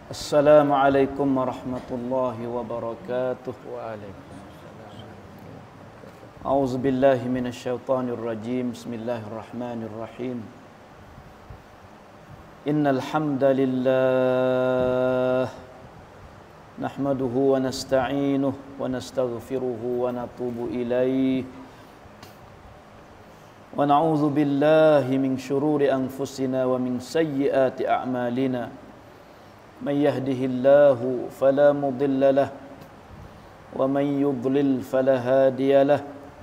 Assalamualaikum warahmatullahi wabarakatuh. A'udzu billahi minasyaitonir rajim. Bismillahirrahmanirrahim. Innal hamdalillah nahmaduhu wa nasta'inuhu wa nastaghfiruhu wa natubu ilayhi wa na'udzu billahi min shururi anfusina wa min sayyiati a'malina. من يهده الله فلا مضل له ومن يضلل فلا هادي له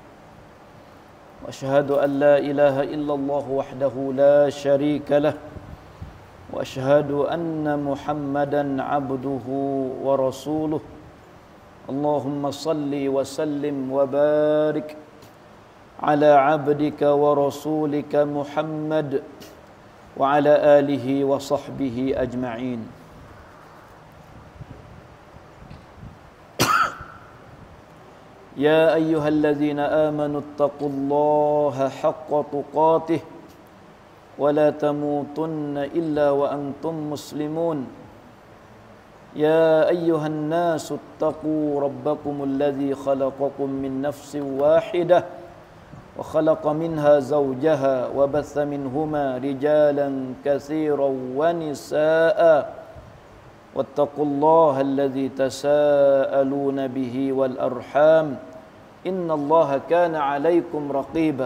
واشهد ان لا اله الا الله وحده لا شريك له واشهد ان محمدا عبده ورسوله اللهم صل وسلم وبارك على عبدك ورسولك محمد وعلى اله وصحبه اجمعين. يا أيها الذين آمنوا اتقوا الله حق تقاته ولا تموتن إلا وأنتم مسلمون يا أيها الناس اتقوا ربكم الذي خلقكم من نفس واحدة وخلق منها زوجها وبث منهما رجالا كثيرا ونساء واتقوا الله الذي تساءلون به والأرحام إن الله كان عليكم رقيبا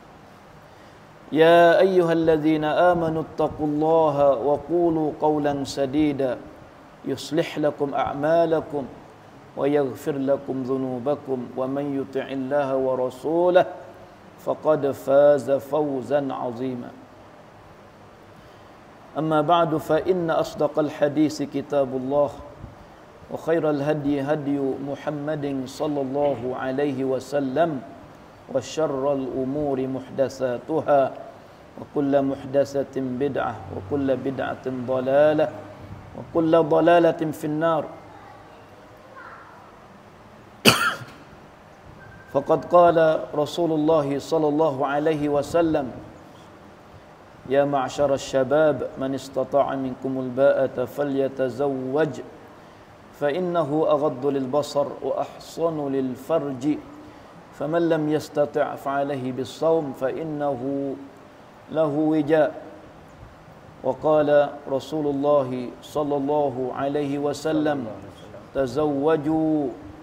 يا أيها الذين آمنوا اتقوا الله وقولوا قولا سديدا يصلح لكم أعمالكم ويغفر لكم ذنوبكم ومن يطع الله ورسوله فقد فاز فوزا عظيما أما بعد فإن أصدق الحديث كتاب الله وخير الهدي هدي محمد صلى الله عليه وسلم وشر الأمور محدثاتها وكل محدثة بدعة وكل بدعة ضلالة وكل ضلالة في النار. فقد قال رسول الله صلى الله عليه وسلم يا معشر الشباب من استطاع منكم الباءة فليتزوج فإنه أغض للبصر وأحصن للفرج فمن لم يستطع فعليه بالصوم فإنه له وجاء. وقال رسول الله صلى الله عليه وسلم تزوجوا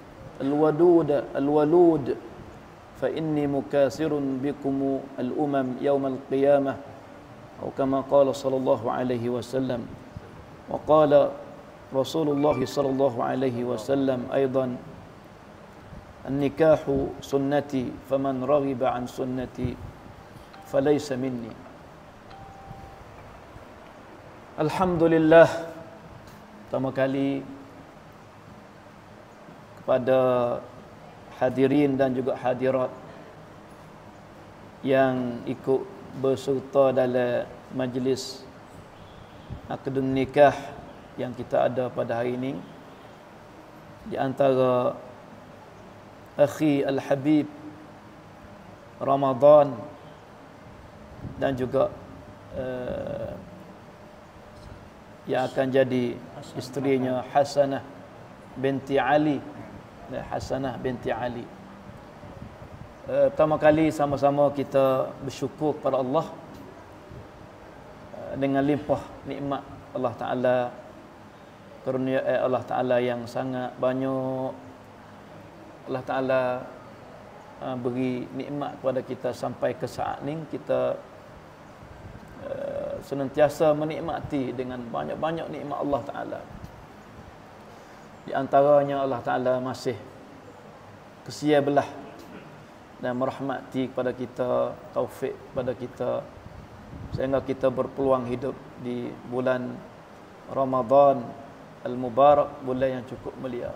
الولود فإني مكاثر بكم الأمم يوم القيامة أو كما قال صلى الله عليه وسلم. وقال رسول الله صلى الله عليه وسلم أيضا النكاح سنتي فمن رغب عن سنتي فليس مني. Alhamdulillah, pertama kali kepada hadirin dan juga hadirat yang ikut berserta dalam majlis akad nikah yang kita ada pada hari ini, di antara akhi Al-Habib Ramadan dan juga yang akan jadi isterinya Hasanah binti Ali. Hasanah binti Ali. Pertama kali sama-sama kita bersyukur kepada Allah dengan limpah nikmat Allah Ta'ala, karunia Allah Ta'ala yang sangat banyak. Allah Ta'ala beri nikmat kepada kita sampai ke saat ini kita senantiasa menikmati dengan banyak-banyak nikmat Allah Ta'ala. Di antaranya Allah Ta'ala masih kesia belah dan merahmati kepada kita, taufik kepada kita sehingga kita berpeluang hidup di bulan Ramadan Al-Mubarak, bulan yang cukup mulia.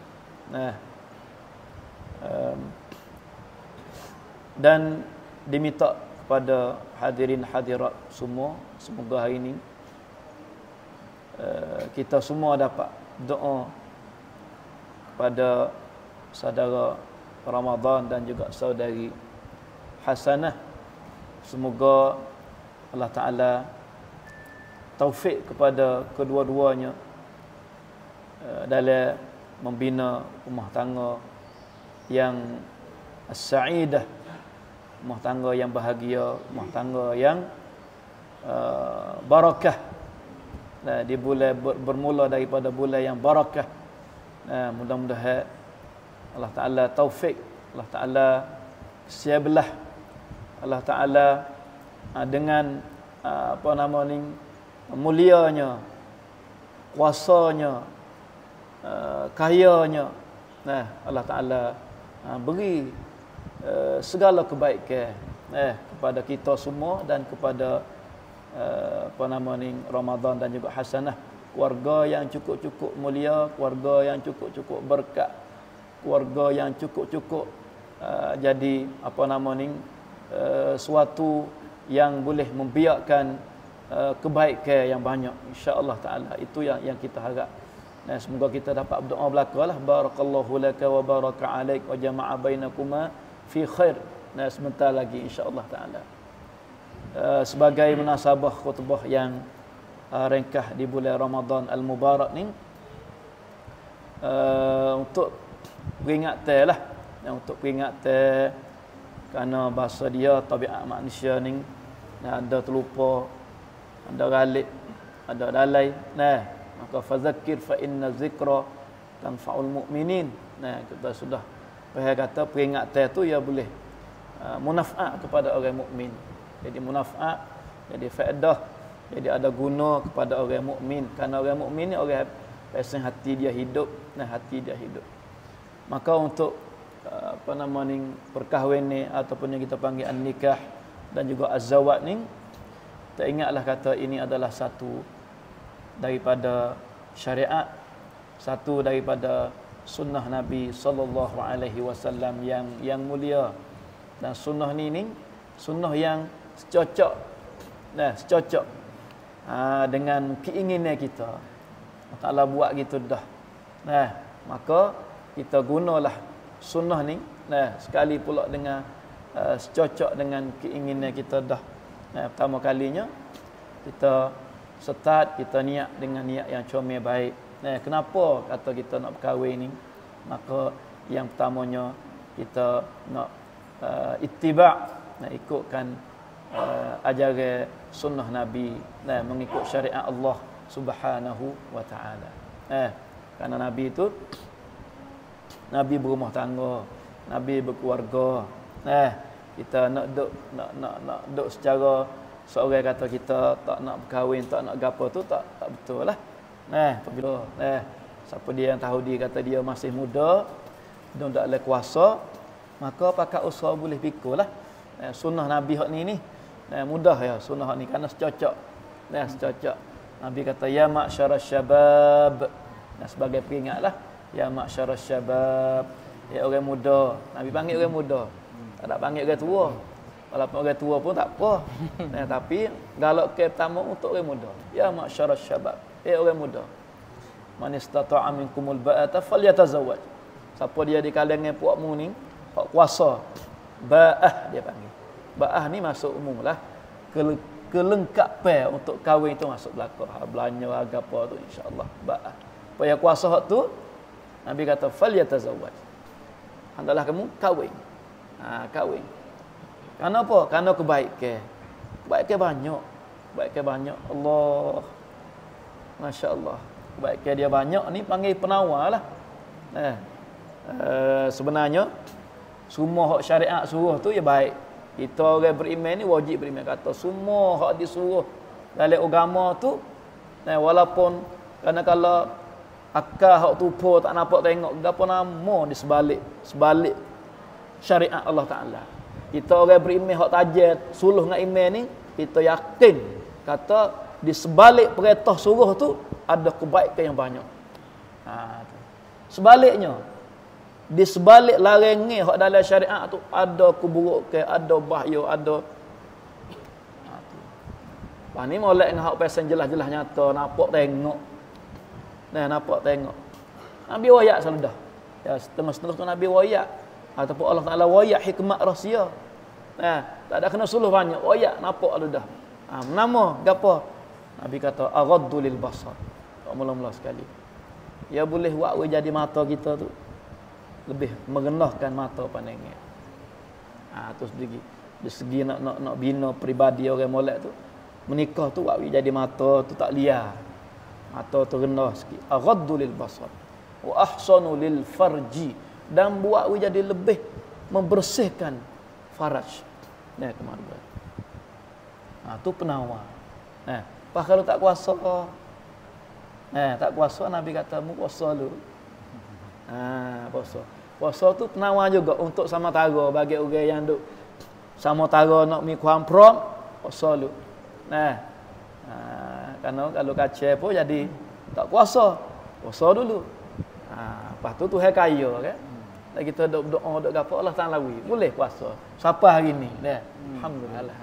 Dan diminta kepada hadirin hadirat semua, semoga hari ini kita semua dapat doa kepada saudara Ramadan dan juga saudari Hasanah. Semoga Allah Ta'ala taufik kepada kedua-duanya dalam membina rumah tangga yang as-sa'idah, rumah tangga yang bahagia, rumah tangga yang barakah. Di bulan bermula daripada bulan yang barakah. Mudah-mudahan Allah Ta'ala taufik, Allah Ta'ala siabelah, Allah Ta'ala dengan apa nama ni, mulianya, kuasanya, kayanya, Allah Ta'ala beri segala kebaikan kepada kita semua dan kepada apa nama ni, Ramadan dan juga hasanah, keluarga yang cukup-cukup mulia, keluarga yang cukup-cukup berkat, keluarga yang cukup-cukup jadi apa nama ni, suatu yang boleh membiakkan kebaikan yang banyak, insya-Allah taala. Itu yang kita harap. Semoga kita dapat berdoa belakalah, barakallahu laka wa baraka alaik wa jama'a bainakuma fi khair. Sebentar lagi insya-Allah taala. Sebagai munasabah khutbah yang ringkas di bulan Ramadan al-Mubarak ni, untuk peringatan lah, untuk peringatan, kerana bahasa dia tabiat manusia ni ada terlupa, ada galib, ada dalai. Maka fazakir fa inna zikra tanfa'ul mu'minin. Kita sudah kata peringatan tu ya boleh munafaat kepada orang mukmin. Jadi munafaat, jadi faedah, jadi ada guna kepada orang mukmin. Kerana orang mukmin ni orang pasang hati dia hidup, hati dia hidup. Maka untuk apa nama ni, perkahwin ni ataupun yang kita panggil an-nikah dan juga az-zawaj ni, kita ingatlah kata ini adalah satu daripada syariat, satu daripada sunnah Nabi sallallahu alaihi wasallam yang mulia. Dan sunnah ni sunnah yang secocok dengan keinginan kita. Allah Ta'ala buat gitu dah. Maka kita gunalah sunnah ni sekali pula dengan secocok dengan keinginan kita dah. Pertama kalinya kita start, kita niat dengan niat yang comel baik. Kenapa kata kita nak berkahwin ni? Maka yang pertamanya kita nak ittiba', ikutkan ajaran sunnah Nabi, mengikut syariat Allah Subhanahu wa taala. Kerana Nabi itu Nabi berumah tangga, Nabi berkeluarga. Kita nak duk secara seorang kata kita tak nak berkahwin, tak nak gapo tu tak betul lah. Apabila siapa dia yang tahu dia kata dia masih muda, dia tak ada kuasa, maka pakat usaha boleh pikul lah. Sunnah Nabi hak ni mudah ya sunnah hak ni, kerana secocok. Secocok. Nabi kata ya ma'syaras syabab. Sebagai peringatlah, ya ma'syaras syabab, ya orang muda. Nabi panggil orang muda. Tak nak panggil orang tua. Walaupun orang tua pun tak apa. Tapi galak ke pertama untuk orang muda. Ya ma'syaras syabab, ya orang muda. Man istata'a minkumul ba'ata falyatazawwaj. Siapa dia di kalangan puakmu ni hak kuasa, ba'ah dia panggil. Ba'ah ni masuk umum lah, kelengkapan untuk kahwin itu masuk belaka. Belanja apa tu insya-Allah ba'ah. Supaya kuasa hak tu, Nabi kata falyatazawwaj. Hendaklah kamu kahwin. Kahwin. Kerana apa? Kerana kebaikan. Kebaikan banyak. Kebaikan banyak. Allah. Masya-Allah. Kebaikan dia banyak ni panggil penawar lah. Sebenarnya semua hak syariat suruh tu ya baik. Kita orang beriman ni wajib beriman. Kata semua hak disuruh dalam agama tu, walaupun kerana kalau akal hak tupu tak nampak tengok gapo nama di sebalik syariat Allah Taala. Kita orang beriman hak tajat suluh dengan iman ni, kita yakin kata di sebalik perintah suruh tu ada kebaikan yang banyak. Sebaliknya, di sebalik larangan hak dalam syariat tu ada keburukan, ada bahaya, ada ni molek dengan hak pesan jelas-jelas nyata, nampak tengok. Nampak tengok. Nabi wayak selalu dah. Ya, setengah-setengah tu Nabi wayak. Ataupun Allah Ta'ala wayak hikmat rahsia. Tak ada kena suluh banyak. Wayak nampak lalu dah. Nama gapo? Nabi kata aghaddu lil basar. Tak mula-mula sekali. Ya boleh buat jadi mata kita tu lebih merenahkan mata pandangnya. Tu dari segi nak bina peribadi orang molek tu, menikah tu buat jadi mata tu tak liar. Mata tu rendah sikit. Aghaddu lil basar wa ahsanu lil farji, dan buat jadi lebih membersihkan faraj. Kemaluan. Tu penawar. Pas kalau tak kuasa, tak kuasa, Nabi kata mu puasa dulu. Puasa. Puasa tu penawar juga untuk sama tara bagi orang yang duk sama tara nak mi kuamprom, puasa dulu. Kerana kalau kacau pun jadi tak puasa. Puasa dulu. Lepas tu Tuhan kaya kan. Dan kita duk doa duk gapo Allah Taala wi. Boleh puasa. Siapa hari ni? Alhamdulillah.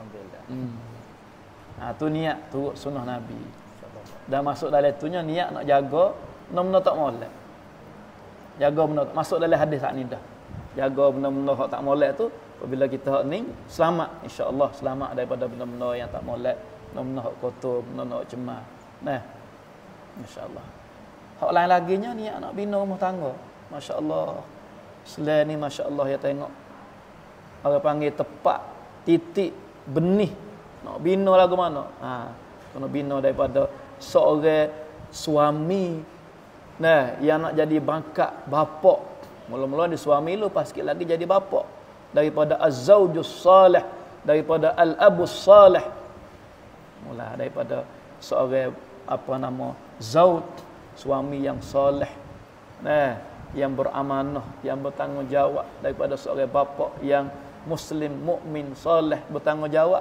Tu niat turut sunnah Nabi. Dan masuk dalam itunya niat nak jaga benda-benda tak molek. Jaga benda masuk dalam hadis hak ni dah. Jaga benda-benda hak tak molek tu, apabila kita hak ni selamat, insya-Allah selamat daripada benda-benda yang tak molek, benda-benda hak kotor, benda-benda hak cemar. Masya-Allah. Hak lain laginya niat nak bina rumah tangga. Masya-Allah. Selain ni masya-Allah ya tengok. Orang panggil tepat titik benih nak bina lagu mana? Kena bina daripada seorang suami yang nak jadi bangkat bapak. Mula-mula dia suami lu, pas sikit lagi jadi bapak. Daripada az-zaujus salih, daripada al-abus salih. Mula daripada seorang zauj, suami yang soleh. Yang beramanah, yang bertanggungjawab, daripada seorang bapak yang muslim, mukmin, soleh, bertanggungjawab.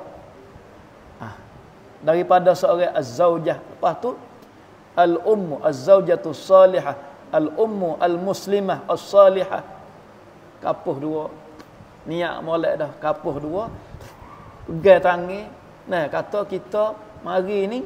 Daripada seorang az-zaujah, lepas tu al-ummu az-zaujatu salihah, al-ummu al-muslimah as-salihah. Kapuh dua. Niat molek dah kapuh dua. Pegang tangan. Kata kita mari ni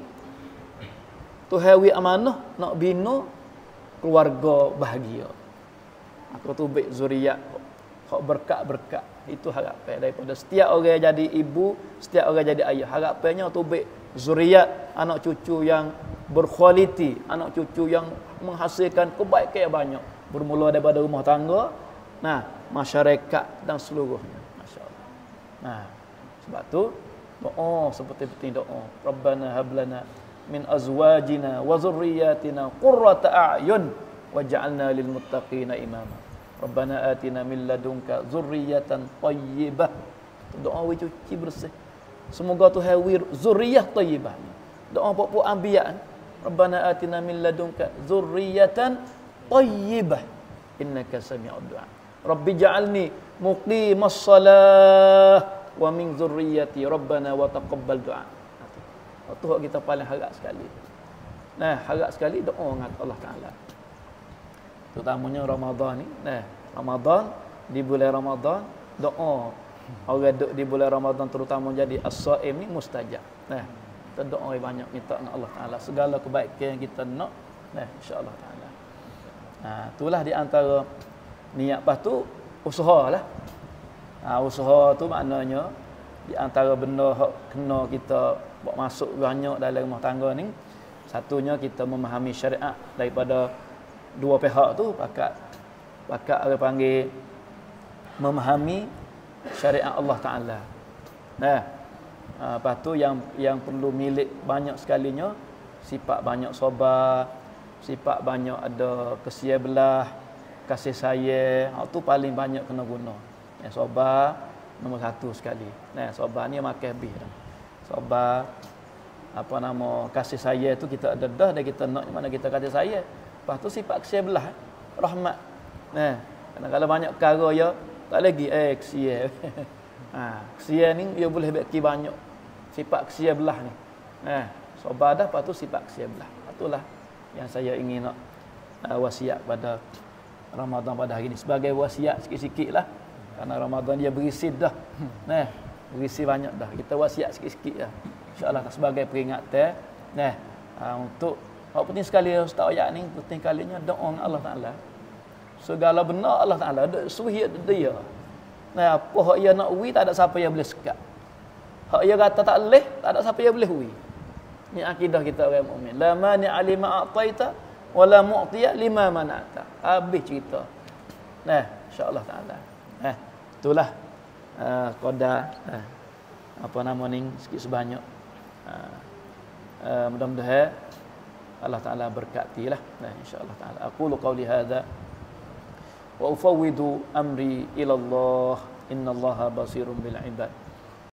Tuhan wi amanah nak bina keluarga bahagia. Aku tu baik zuriat hak berkat-berkat. Itu harapan daripada setiap orang jadi ibu, setiap orang jadi ayah. Harapannya tu baik zuriat, anak cucu yang berkualiti, anak cucu yang menghasilkan kebaikan yang banyak, bermula daripada rumah tangga, masyarakat dan seluruhnya. Masya-Allah. Sebab tu doa seperti doa, Rabbana hablana min azwajina wa zurriyyatina qurrata a'yun waj'alna lil muttaqina imama. Rabbana atina min ladunka zurriyatan thayyibah. Doa cuci bersih. Semoga Tuhan wir zuriyah thayyibah. Doa pokok anbiya. Rabbana atina min ladunka zurriyatan thayyibah innaka sami'ud du'a. Rabbi ja'alni muqimas salah wa min zurriyyati rabbana wa taqabbal du'a. Itu kita paling harap sekali. Harap sekali doa dengan Allah Taala. Terutamanya Ramadan ni. Ramadan, di bulan Ramadan doa. Orang duduk di bulan Ramadan terutama jadi as-saim ni mustajab. Kita doa banyak minta dengan Allah Taala segala kebaikan yang kita nak. Insya-Allah Taala. Itulah di antara niat. Lepas tu usahalah. Usaha tu maknanya di antara benda hak kena kita buat masuk banyak dalam rumah tangga ni, satunya kita memahami syariat daripada dua pihak tu, pakat orang panggil memahami syariat Allah Taala. Lepas tu yang perlu milik banyak sekalinya sifat banyak sabar, sifat banyak ada kesia belah, kasih sayang. Hak tu paling banyak kena guna. Sabar nombor satu sekali. Sabar ni makan habis dah. Sabar kasih sayang tu kita ada dah dan kita nak mana kita kasih sayang. Lepas tu sifat kesia belah, rahmat. Kerana kalau banyak perkara ya tak lagi kesia. Kesia ni dia boleh bagi banyak sifat kesia belah ni. Sabar dah, lepas tu sifat kesia belah. Itulah yang saya ingin nak wasiat pada Ramadan pada hari ini, sebagai wasiat sikit-sikit lah. Kerana Ramadan dia berisi dah. Berisi banyak dah. Kita wasiat sikit-sikit lah. InsyaAllah sebagai peringatan. Untuk apa penting sekali Ustaz ayat ni, penting kalinya doa dengan Allah Taala. Segala benar Allah Taala suruh dia. Apa hak ia nak wi tak ada siapa yang boleh sekat. Hak ia kata tak boleh, tak ada siapa yang boleh wi. Ni akidah kita orang mukmin. La mani alima a'taita wala mu'tiya lima mana'ta. Habis cerita. Nah, insya-Allah taala. Itulah qadar apa nama ni sikit sebanyak. Mudah-mudahan Allah taala berkatilah. Nah, insya-Allah taala. Aqulu qawli hadza wa ufawwidu amri ila Allah. Innallaha basirun bil ibad.